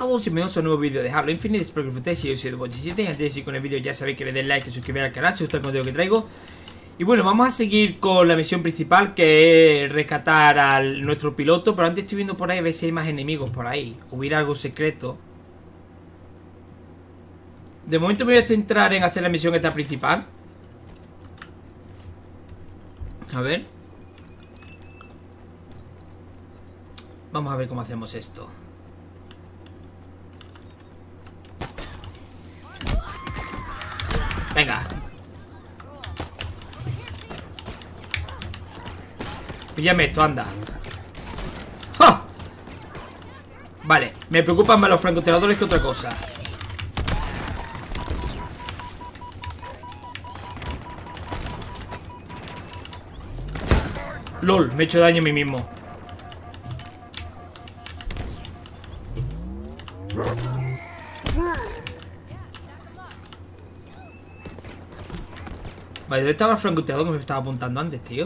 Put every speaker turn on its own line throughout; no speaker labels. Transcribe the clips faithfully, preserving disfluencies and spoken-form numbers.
todos y bienvenidos a un nuevo vídeo de Halo Infinite. Espero que disfrutéis. Yo soy el Bochi siete y antes de seguir con el vídeo ya sabéis que le den like y suscribir al canal si os gusta el contenido que traigo. Y bueno, vamos a seguir con la misión principal, que es rescatar a nuestro piloto. Pero antes estoy viendo por ahí a ver si hay más enemigos por ahí. Hubiera algo secreto. De momento me voy a centrar en hacer la misión esta principal. A ver. Vamos a ver cómo hacemos esto. Venga. Píllame esto, anda. ¡Ja! Vale, me preocupan más los francotiradores que otra cosa. LOL, me he hecho daño a mí mismo. Vale, ¿dónde estaba el francotirador que me estaba apuntando antes, tío?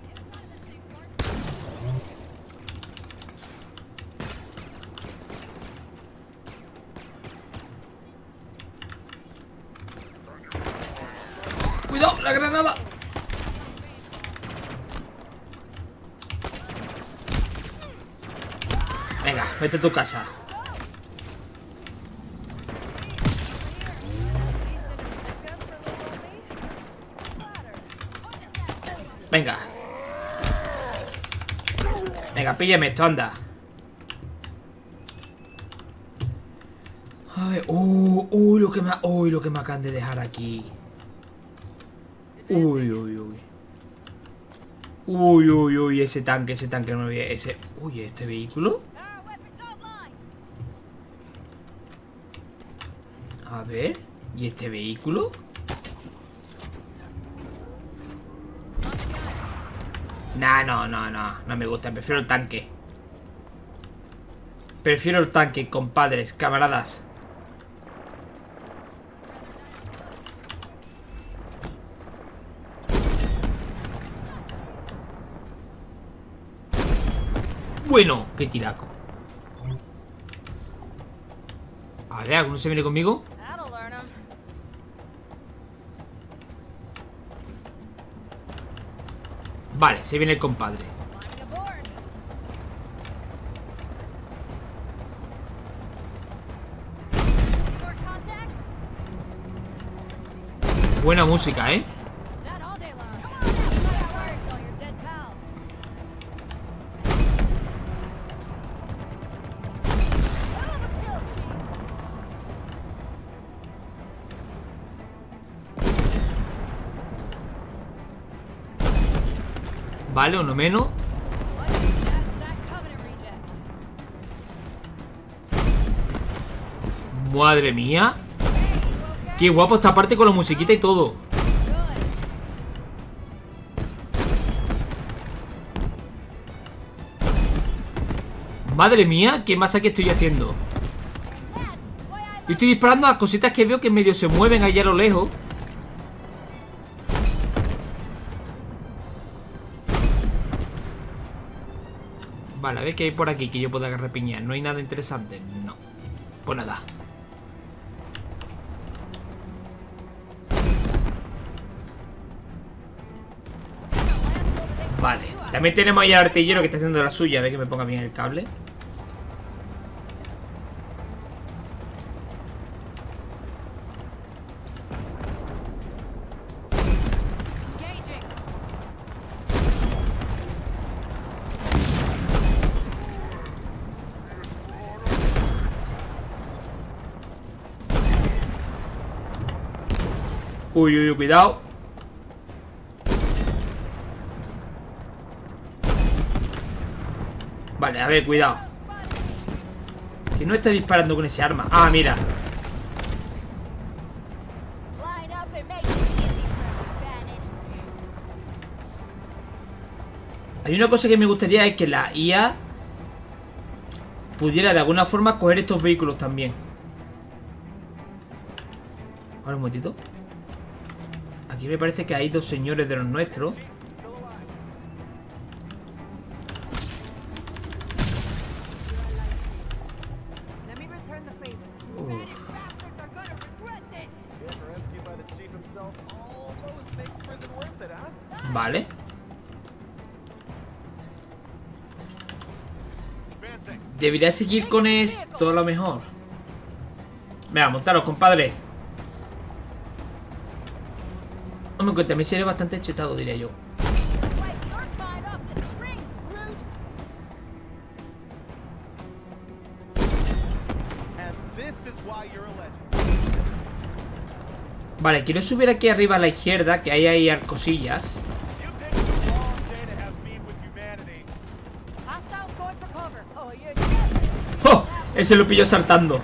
¡Cuidado! ¡La granada! Venga, vete a tu casa. Venga. Venga, píllame esto, anda. A ver, uy, uy, lo que me, uy, lo que me acaban de dejar aquí. Uy, uy, uy. Uy, uy, uy, ese tanque, ese tanque no había, ese. Uy, este vehículo. A ver, ¿y este vehículo? Nah, no, no, no, no me gusta, prefiero el tanque. Prefiero el tanque, compadres, camaradas. Bueno, qué tiraco. A ver, ¿alguno se viene conmigo? Vale, se viene el compadre. Buena música, ¿eh? Vale, uno menos. Madre mía. Qué guapo esta parte con la musiquita y todo. Madre mía, qué masa que estoy haciendo. Yo estoy disparando a cositas que veo que medio se mueven allá a lo lejos. Vale, a ver qué hay por aquí que yo pueda repiñar. ¿No hay nada interesante? No. Pues nada. Vale. También tenemos ahí al artillero que está haciendo la suya. A ver que me ponga bien el cable. Uy, uy, uy, cuidado. Vale, a ver, cuidado. Que no esté disparando con ese arma. Ah, mira. Hay una cosa que me gustaría, es que la I A pudiera de alguna forma coger estos vehículos también. Ahora un momentito. Aquí me parece que hay dos señores de los nuestros. Vale. Debería seguir con esto a lo mejor. Venga, montaros, compadres. Hombre, que también sería bastante chetado, diría yo. Vale, quiero subir aquí arriba a la izquierda, que ahí hay cosillas. ¡Oh! Ese lo pilló saltando.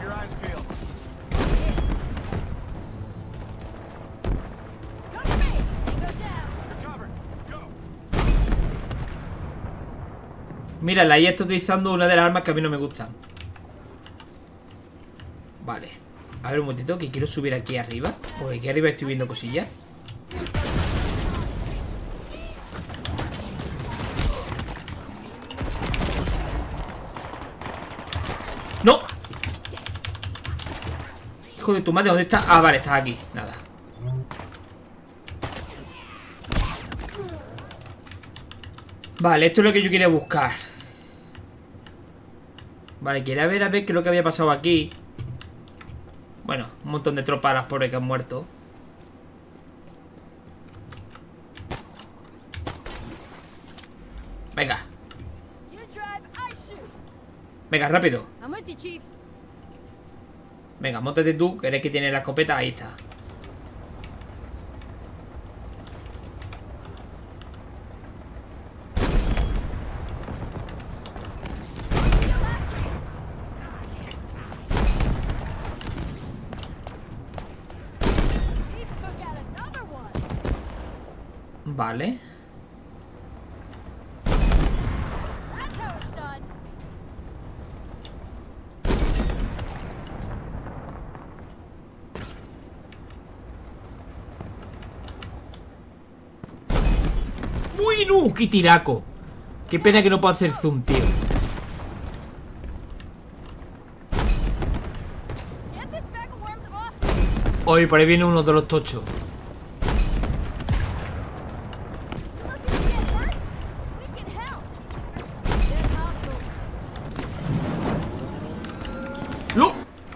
Mírala, ahí está utilizando una de las armas que a mí no me gustan. Vale. A ver un momentito, que quiero subir aquí arriba. Porque aquí arriba estoy viendo cosillas. ¡No! Hijo de tu madre, ¿dónde está? Ah, vale, estás aquí. Nada. Vale, esto es lo que yo quería buscar. Vale, quería ver a ver qué es lo que había pasado aquí. Bueno, un montón de tropas, las pobres que han muerto. Venga. Venga, rápido. Venga, móntate tú, que eres que tiene la escopeta. Ahí está. Vale. ¡Uy, no! ¡Qué tiraco! Qué pena que no puedo hacer zoom, tío. Oye, por ahí viene uno de los tochos. ¡No!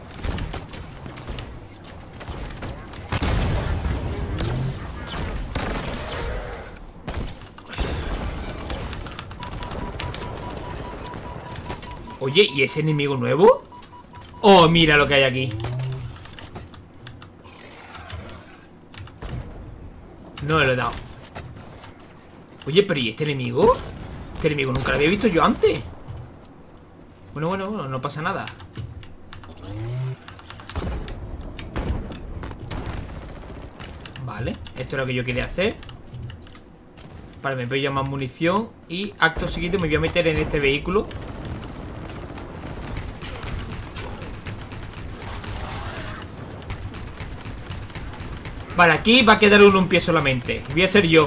Oye, ¿y ese enemigo nuevo? Oh, mira lo que hay aquí. No me lo he dado. Oye, pero ¿y este enemigo? Este enemigo nunca lo había visto yo antes. Bueno, bueno, bueno, no pasa nada. Vale, esto es lo que yo quería hacer. Vale, me pillo más munición. Y acto seguido me voy a meter en este vehículo. Vale, aquí va a quedar uno en pie solamente. Voy a ser yo.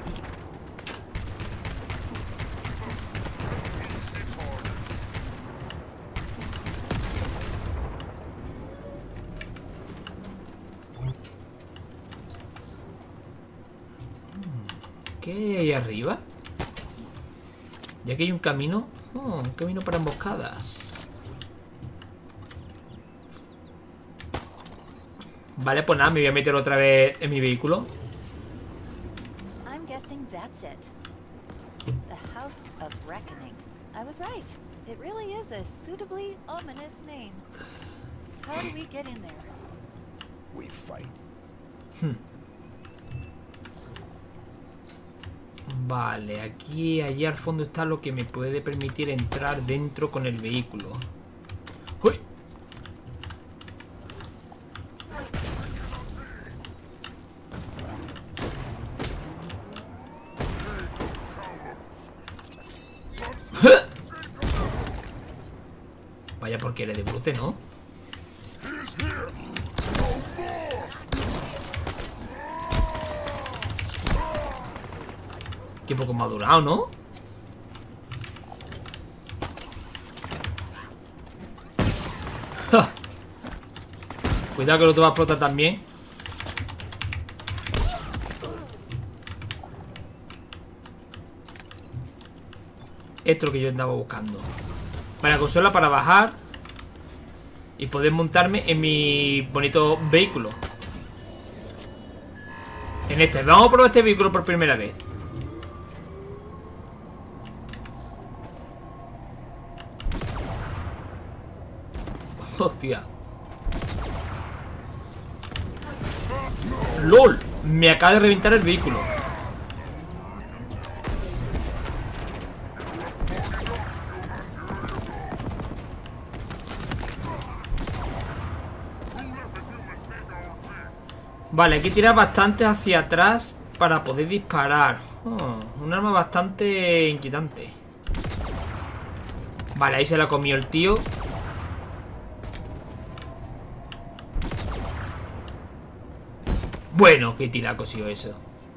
¿Qué hay ahí arriba? Ya que hay un camino. Oh, un camino para emboscadas. Vale, pues nada, me voy a meter otra vez en mi vehículo. I'm guessing that's it. The House of Reckoning. I was right. It really is a suitably ominous name. How do we get in there? We fight. Hmm. Vale, aquí, allí al fondo está lo que me puede permitir entrar dentro con el vehículo. ¡Uy! Vaya porquería de brute, ¿no? Qué poco madurado, ¿no? ¡Ja! Cuidado que lo te va a explotar también. Esto es lo que yo andaba buscando. Para la consola, para bajar y poder montarme en mi bonito vehículo. En este, vamos a probar este vehículo por primera vez. Hostia. LOL, me acaba de reventar el vehículo. Vale, hay que tirar bastante hacia atrás para poder disparar. Oh, un arma bastante inquietante. Vale, ahí se la comió el tío. Bueno, qué tiraco ha sido eso.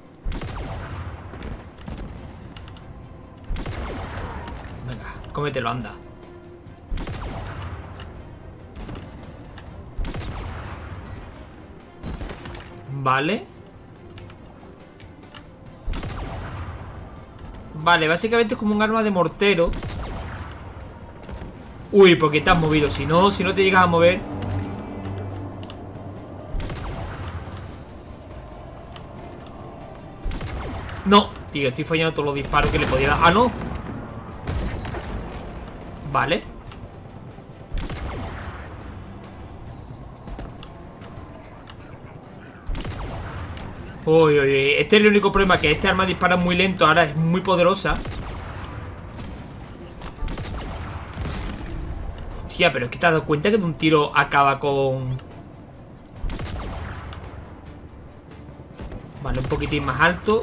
Venga, cómetelo, anda. Vale. Vale, básicamente es como un arma de mortero. Uy, porque te has movido. Si no, si no te llegas a mover. No, tío, estoy fallando todos los disparos que le podía dar. Ah, no. Vale. Uy, uy, uy. Este es el único problema, que este arma dispara muy lento. Ahora es muy poderosa. Hostia, pero es que te has dado cuenta que de un tiro acaba con... Vale, un poquitín más alto.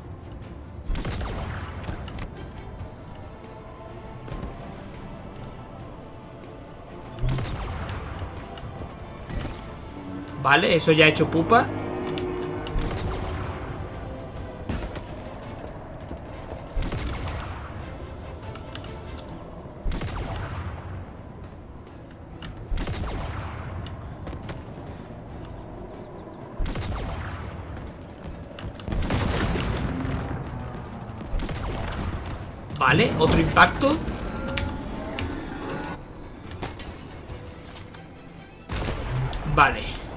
Vale, eso ya ha hecho pupa. Vale, otro impacto. Vale.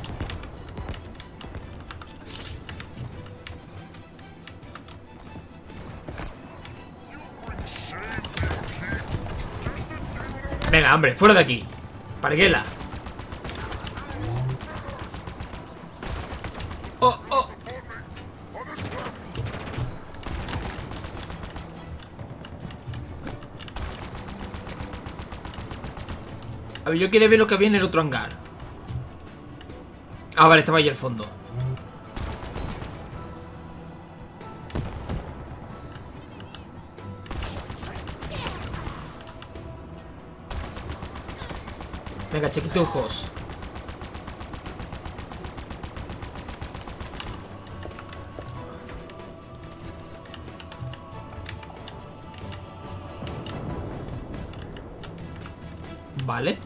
Venga, hombre, fuera de aquí. Parguela. Oh, oh. A ver, yo quería ver lo que había en el otro hangar. Ah, vale, estaba ahí al fondo. Venga, chiquitujos. Vale.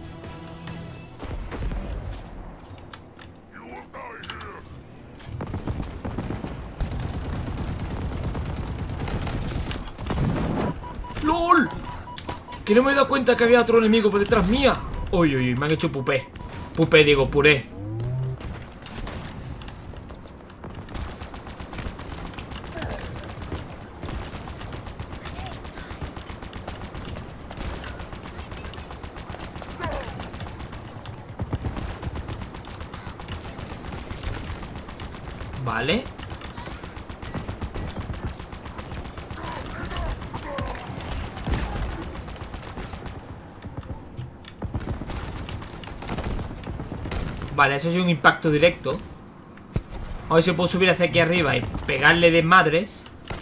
¡Lol! Que no me he dado cuenta que había otro enemigo por detrás mía. Uy, uy, uy, me han hecho pupé. Pupé, digo, puré. Vale. Vale, eso es un impacto directo. A ver si puedo subir hacia aquí arriba y pegarle de madres.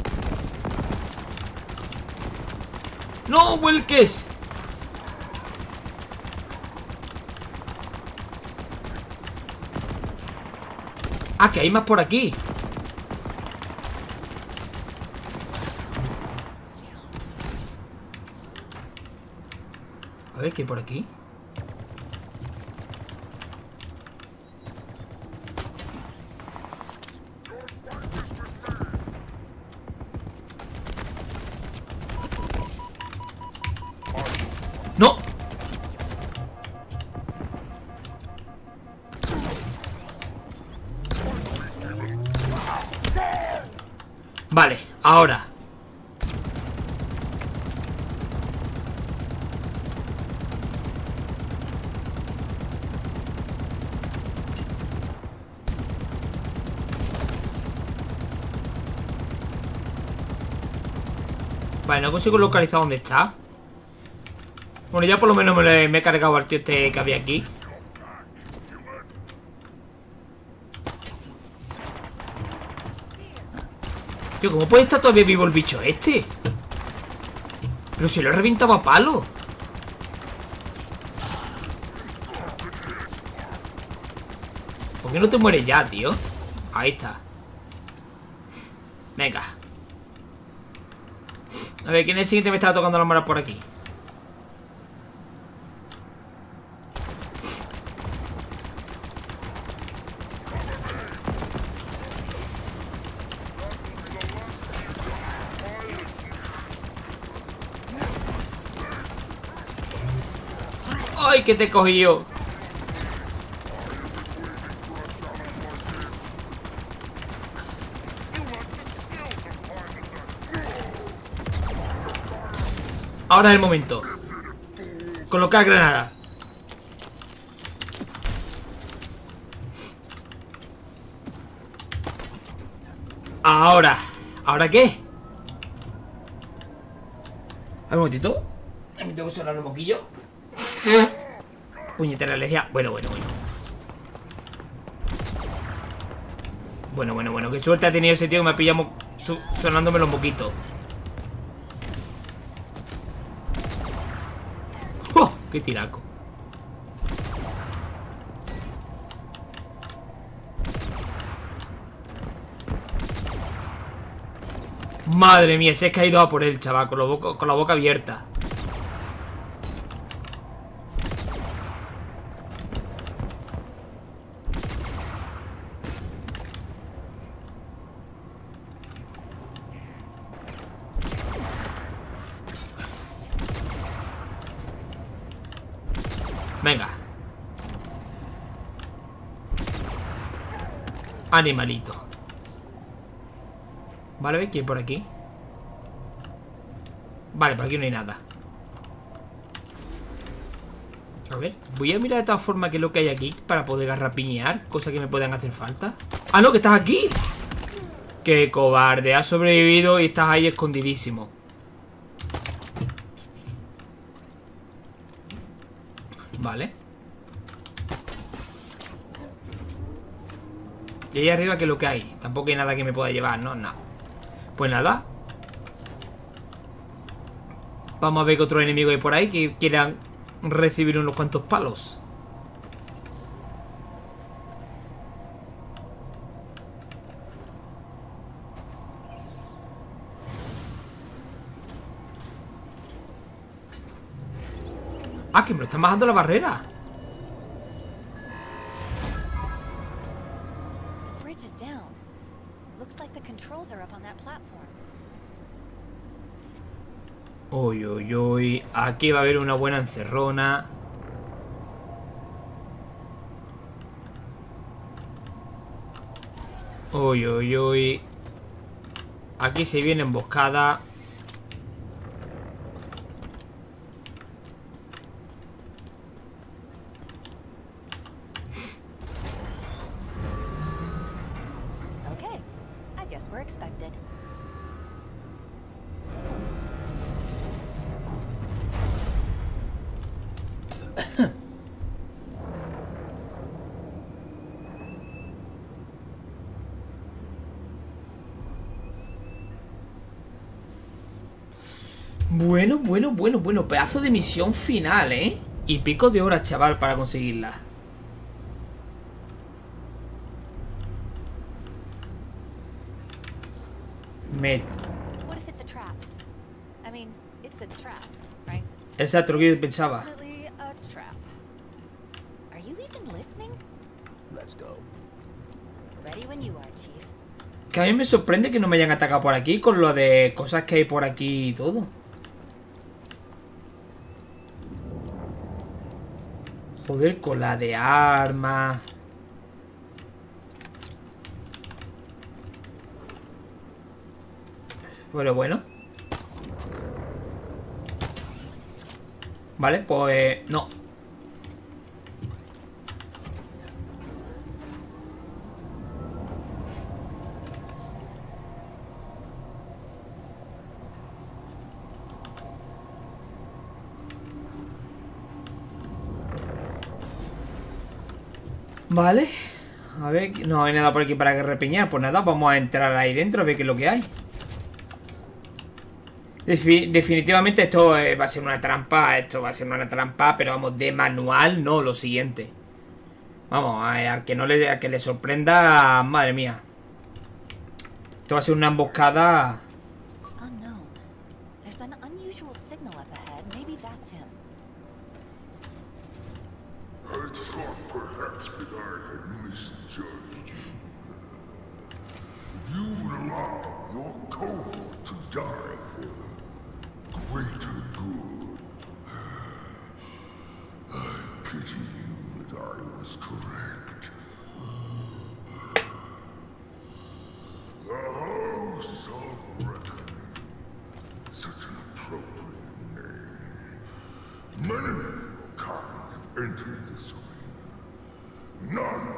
¡No vuelques! Ah, que hay más por aquí. A ver, ¿qué hay por aquí? Vale, ahora. Vale, no consigo localizar dónde está. Bueno, ya por lo menos me, le, me he cargado al tío este que había aquí. Tío, ¿cómo puede estar todavía vivo el bicho este? Pero se lo he reventado a palo. ¿Por qué no te mueres ya, tío? Ahí está. Venga. A ver, ¿quién es el siguiente que me estaba tocando la moral por aquí? ¡Ay, que te he cogido! Ahora es el momento. Colocar granada. Ahora. ¿Ahora qué? A ver, un momentito. Me tengo que sonar un poquillo. Puñetera alergia. Bueno, bueno, bueno. Bueno, bueno, bueno. Qué suerte ha tenido ese tío que me ha pillado sonándomelo un poquito. ¡Oh! ¡Qué tiraco! Madre mía, se es que ha ido a por él, chaval, con, boca, con la boca abierta. Venga. Animalito. Vale, ¿ves que hay por aquí? Vale, por aquí no hay nada. A ver, voy a mirar de todas formas qué es lo que hay aquí para poder garrapiñar, cosas que me puedan hacer falta. ¡Ah, no! ¡Que estás aquí! ¡Qué cobarde! Has sobrevivido y estás ahí escondidísimo. Vale. Y ahí arriba, ¿qué es lo que hay? Tampoco hay nada que me pueda llevar, ¿no? No. Pues nada. Vamos a ver que otros enemigos hay por ahí que quieran recibir unos cuantos palos. Ah, que me lo están bajando la barrera. Uy, uy, uy. Aquí va a haber una buena encerrona. Uy, uy, uy. Aquí se viene emboscada.
Okay, I guess we're expected.
Bueno, bueno, bueno, bueno. Pedazo de misión final, ¿eh? Y pico de horas, chaval, para conseguirla. Me... Exacto, lo que yo pensaba. Que a mí me sorprende que no me hayan atacado por aquí con lo de cosas que hay por aquí y todo. Joder, con la de armas. Pero bueno. Vale, pues... no. Vale. A ver, no hay nada por aquí para que repeñar. Pues nada, vamos a entrar ahí dentro a ver qué es lo que hay. Defi- definitivamente esto eh, va a ser una trampa. Esto va a ser una trampa, pero vamos, de manual, no, lo siguiente. Vamos, a, a que no le, a que le sorprenda. Madre mía. Esto va a ser una emboscada.
Unknown. There's an unusual signal up ahead. Maybe that's him.
I thought perhaps that I had misjudged you. If you would allow your cohort to die for the greater good, I pity you that I was correct. The House of Reckoning. Such an appropriate name. Many of your kind have entered this arena. None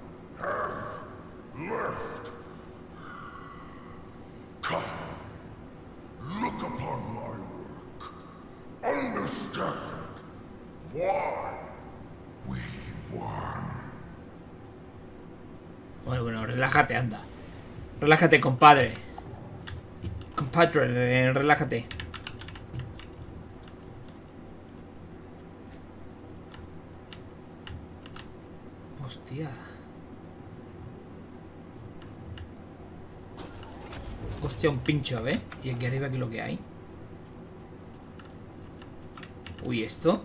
have left. Come, look upon my work. Understand why we won.
Bueno, bueno, relájate, anda. Relájate, compadre. Compadre, relájate. Hostia. Hostia, un pincho, a ver. Y aquí arriba, ¿qué es lo que hay? Uy, ¿esto?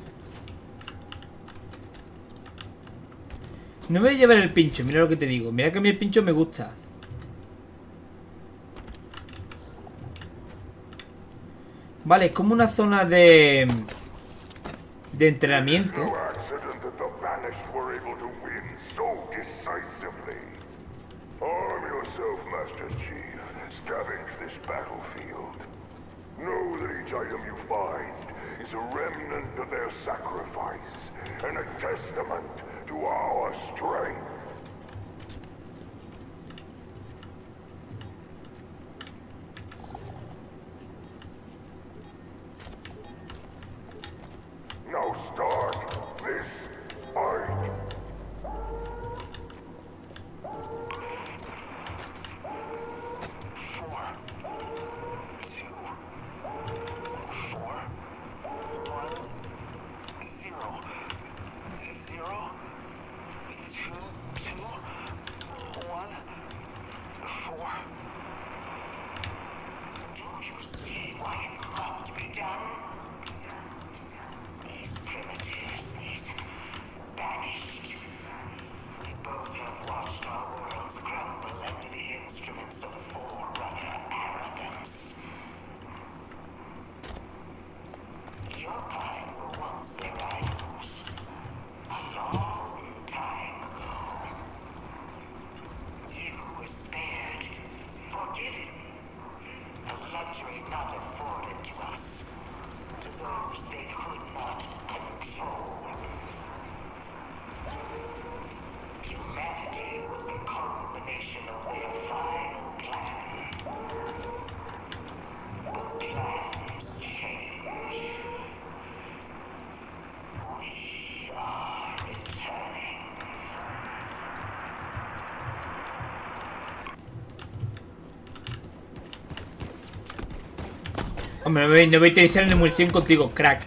No me voy a llevar el pincho, mira lo que te digo. Mira que a mí el pincho me gusta. Vale, es como una zona de... de entrenamiento.
No accident that the banished were able to win so decisively. Arm yourself, Master Chief. Scavenge this battlefield. Know that each item you find is a remnant of their sacrifice and a testament to our strength. Now start this fight.
Hombre, no voy, no voy a utilizar ni munición contigo, crack.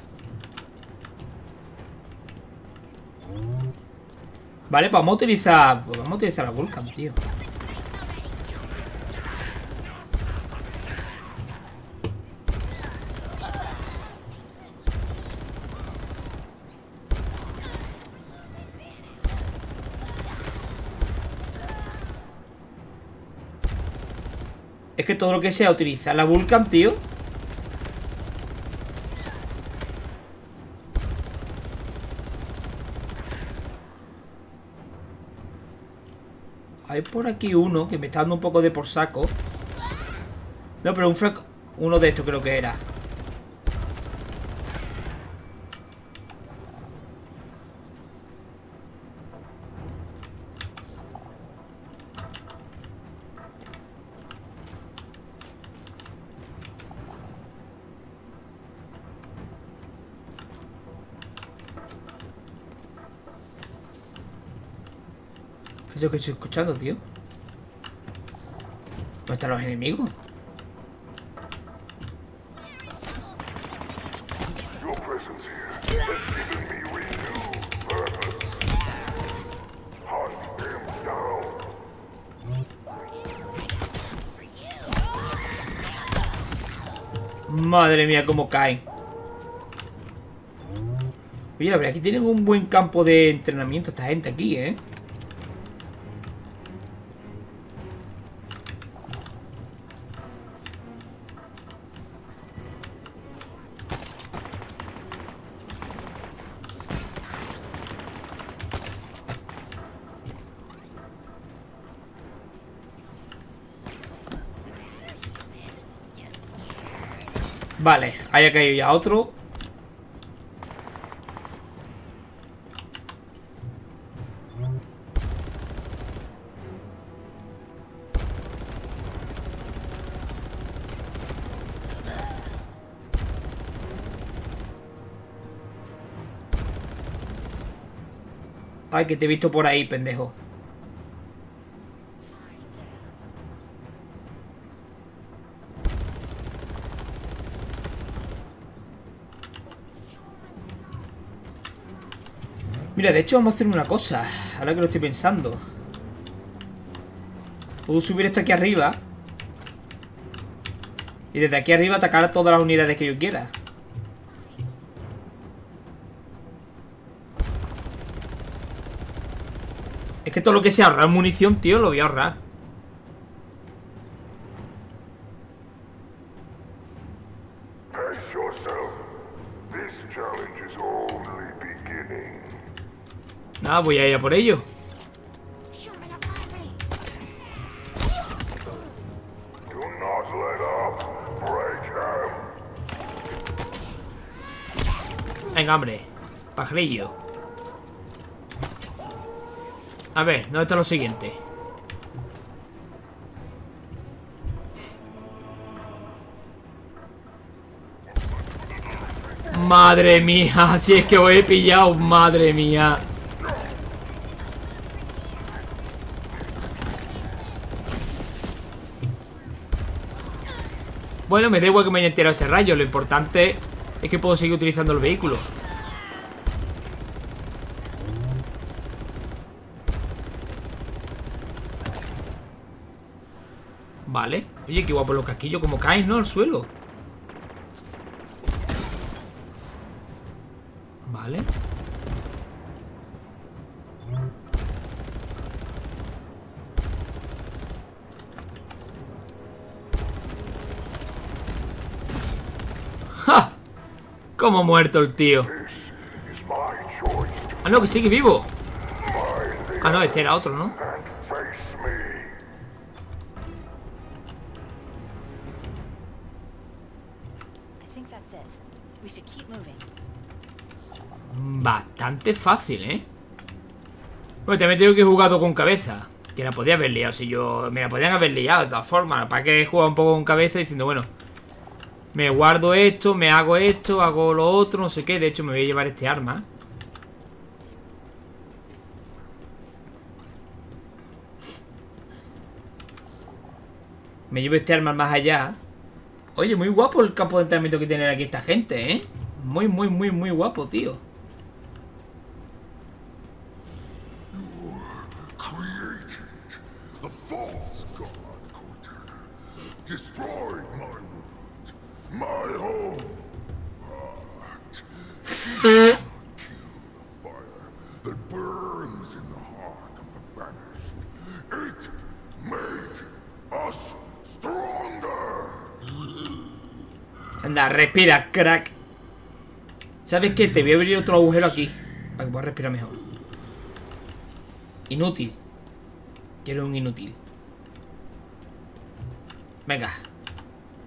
Vale, pues vamos a utilizar... Pues vamos a utilizar la Vulcan, tío. Es que todo lo que sea utilizar la Vulcan, tío. Hay por aquí uno que me está dando un poco de por saco. No, pero un franco... Uno de estos creo que era. ¿Qué es lo que estoy escuchando, tío? ¿Dónde están los enemigos?
Your presence here has given me renewed purpose. Hunt them down.
Madre mía, cómo caen. Oye, la verdad es que tienen un buen campo de entrenamiento esta gente aquí, ¿eh? Vale, ahí ha caído ya otro. Ay, que te he visto por ahí, pendejo. Mira, de hecho vamos a hacer una cosa. Ahora que lo estoy pensando, puedo subir esto aquí arriba y desde aquí arriba atacar a todas las unidades que yo quiera. Es que todo lo que sea ahorrar munición, tío, lo voy a ahorrar.
Pace yourself. This challenge is only beginning.
Nada, voy a ir a por ello.
Do not let up, Brightham.
Venga, hombre, pajarillo. A ver, ¿dónde está lo siguiente? Madre mía, si es que os he pillado, madre mía. Bueno, me da igual que me haya enterado ese rayo. Lo importante es que puedo seguir utilizando el vehículo. Vale. Oye, qué guapo los casquillos como caen, ¿no? Al suelo. Vale. ¡Ja! Como muerto el tío. Ah, no, que sigue vivo. Ah, no, este era otro, ¿no? Bastante fácil, ¿eh? Bueno, también tengo que he jugado con cabeza. Que la podía haber liado si yo... Me la podían haber liado de todas formas. ¿Para qué he jugado un poco con cabeza diciendo, bueno, me guardo esto, me hago esto, hago lo otro, no sé qué? De hecho, me voy a llevar este arma. Me llevo este arma más allá. Oye, muy guapo el campo de entrenamiento que tienen aquí esta gente, ¿eh? Muy, muy, muy, muy guapo, tío. Anda, respira, crack. ¿Sabes qué? Te voy a abrir otro agujero aquí para que puedas respirar mejor. Inútil. Quiero un inútil. Venga.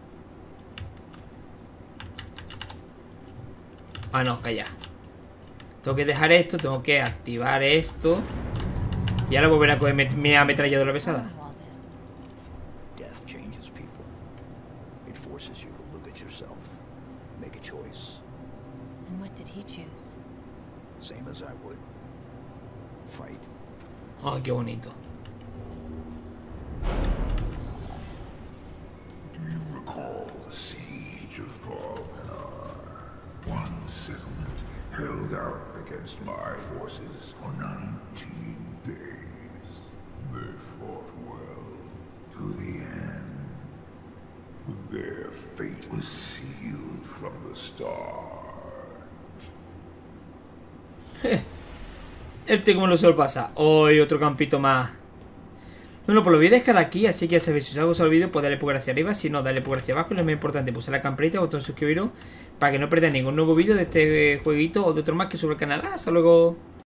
Ah, no, calla. Tengo que dejar esto, tengo que activar esto. Y ahora volver a coger mi ametralladora pesada.
All this.
Death changes people. It forces you to look at yourself, make a choice,
And what did he choose?
same as I would. Fight.
Ay, qué bonito.
Do you recall the siege of Balkanar? One settlement held out against my forces for nineteen days. They fought well to the end. But their fate was sealed from the start.
Este como lo suelo pasa. Hoy otro campito más. Bueno, pues lo voy a dejar aquí. Así que ya sabéis, si os ha gustado el vídeo, pues darle pulgar hacia arriba. Si no, darle pulgar hacia abajo. Y lo más importante, pulsar la campanita, botón suscribiros, para que no perdáis ningún nuevo vídeo de este jueguito o de otro más que sobre el canal. Hasta luego.